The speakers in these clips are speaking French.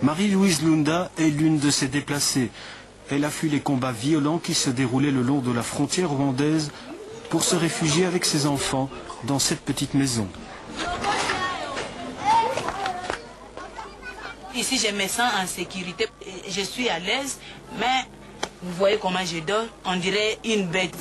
Marie-Louise Lunda est l'une de ces déplacées. Elle a fui les combats violents qui se déroulaient le long de la frontière rwandaise pour se réfugier avec ses enfants dans cette petite maison. Ici, je me sens en sécurité. Je suis à l'aise, mais vous voyez comment je dors, on dirait une bête.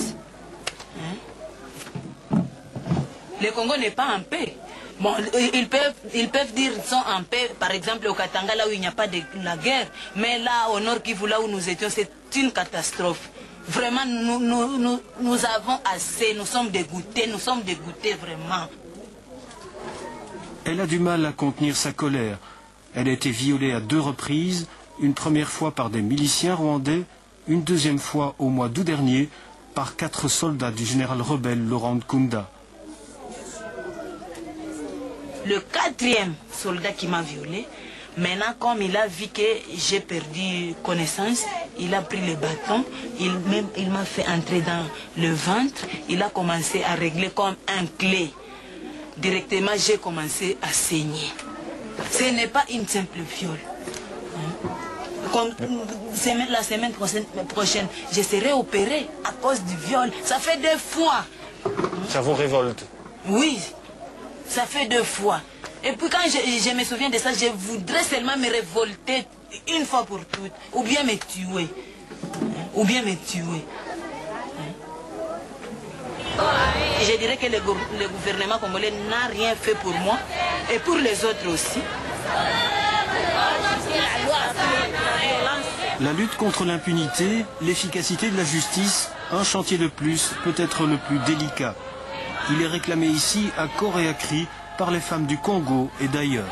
Hein? Le Congo n'est pas en paix. Bon, ils peuvent dire qu'ils sont en paix, par exemple au Katanga, là où il n'y a pas de la guerre. Mais là, au Nord Kivu, là où nous étions, c'est une catastrophe. Vraiment, nous avons assez, nous sommes dégoûtés vraiment. Elle a du mal à contenir sa colère. Elle a été violée à 2 reprises, une première fois par des miliciens rwandais, une deuxième fois au mois d'août dernier par 4 soldats du général rebelle Laurent Nkunda. Le 4e soldat qui m'a violée, maintenant comme il a vu que j'ai perdu connaissance, il a pris le bâton, il m'a fait entrer dans le ventre, il a commencé à régler comme un clé. Directement, j'ai commencé à saigner. Ce n'est pas une simple viol. Comme la semaine prochaine, je serai opérée à cause du viol. Ça fait 2 fois. Ça vous révolte? Oui, ça fait 2 fois. Et puis quand je me souviens de ça, je voudrais seulement me révolter une fois pour toutes. Ou bien me tuer. Ou bien me tuer. Je dirais que le gouvernement congolais n'a rien fait pour moi et pour les autres aussi. La lutte contre l'impunité, l'efficacité de la justice, un chantier de plus, peut-être le plus délicat. Il est réclamé ici à corps et à cri par les femmes du Congo et d'ailleurs.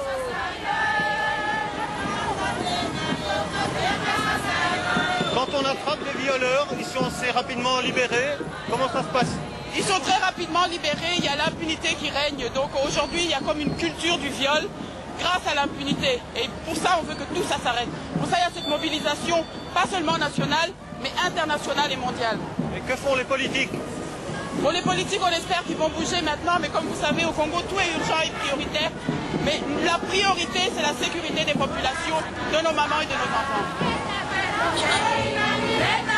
Quand on attrape les violeurs, ils sont assez rapidement libérés. Comment ça se passe? Ils sont très rapidement libérés, il y a l'impunité qui règne. Donc aujourd'hui, il y a comme une culture du viol grâce à l'impunité. Et pour ça, on veut que tout ça s'arrête. Pour ça, il y a cette mobilisation, pas seulement nationale, mais internationale et mondiale. Et que font les politiques? Bon, les politiques, on espère qu'ils vont bouger maintenant, mais comme vous savez, au Congo, tout est urgent et prioritaire. Mais la priorité, c'est la sécurité des populations, de nos mamans et de nos enfants.